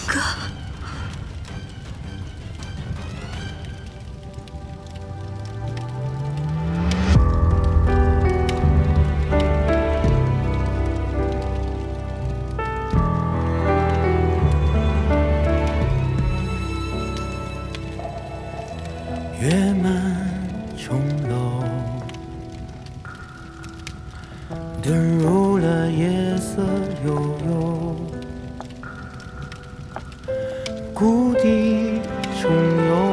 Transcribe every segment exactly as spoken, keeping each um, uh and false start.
哥。 月满钟楼，遁入了夜色悠悠，故地重游，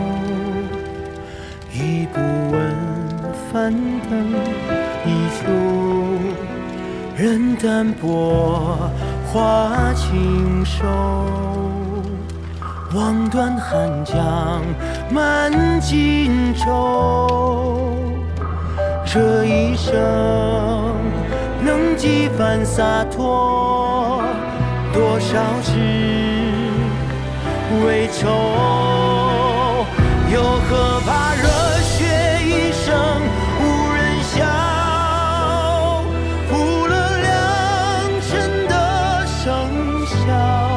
已不闻翻腾依旧，任淡泊花轻收。望断寒江满荆州，这一生能几番洒脱，多少事为愁。又何怕热血一生无人笑，负了良辰的笙箫。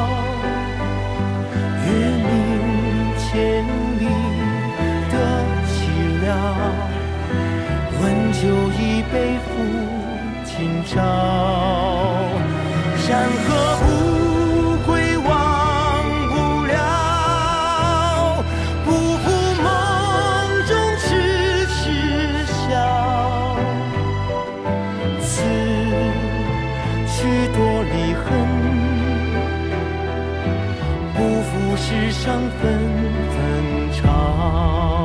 千里的寂寥，温酒一杯抚今朝。山河不归忘不了，不负梦中痴痴笑。此去多离恨，不负世上纷纷潮。